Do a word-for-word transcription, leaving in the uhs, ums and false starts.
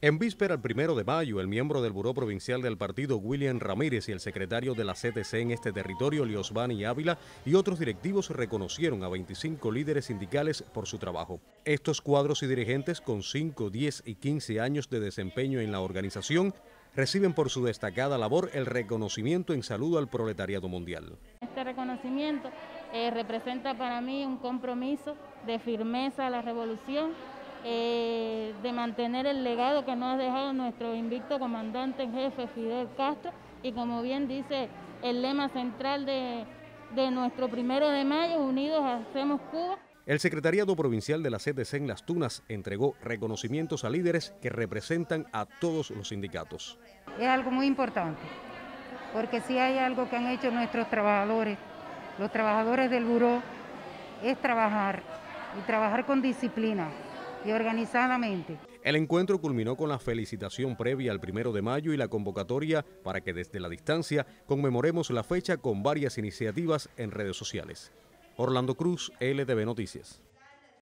En víspera al primero de mayo, el miembro del Buró Provincial del Partido, William Ramírez, y el secretario de la C T C en este territorio, Liosvani Ávila, y otros directivos reconocieron a veinticinco líderes sindicales por su trabajo. Estos cuadros y dirigentes, con cinco, diez y quince años de desempeño en la organización, reciben por su destacada labor el reconocimiento en saludo al proletariado mundial. Este reconocimiento eh, representa para mí un compromiso de firmeza a la revolución, eh, de mantener el legado que nos ha dejado nuestro invicto comandante en jefe Fidel Castro, y como bien dice el lema central de, de nuestro primero de mayo, unidos hacemos Cuba. El secretariado provincial de la C T C en Las Tunas entregó reconocimientos a líderes que representan a todos los sindicatos. Es algo muy importante, porque si hay algo que han hecho nuestros trabajadores, los trabajadores del buró, es trabajar, y trabajar con disciplina y organizadamente. El encuentro culminó con la felicitación previa al primero de mayo y la convocatoria para que desde la distancia conmemoremos la fecha con varias iniciativas en redes sociales. Orlando Cruz, L T V Noticias.